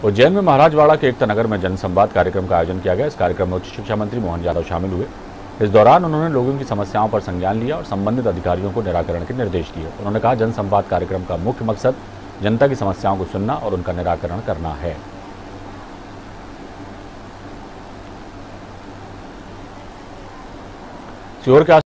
उज्जैन में महाराजवाड़ा के एकता नगर में जनसंवाद कार्यक्रम का आयोजन किया गया। इस कार्यक्रम में उच्च शिक्षा मंत्री मोहन यादव शामिल हुए। इस दौरान उन्होंने लोगों की समस्याओं पर संज्ञान लिया और संबंधित अधिकारियों को निराकरण के निर्देश दिए। उन्होंने कहा, जनसंवाद कार्यक्रम का मुख्य मकसद जनता की समस्याओं को सुनना और उनका निराकरण करना है। सीहोर के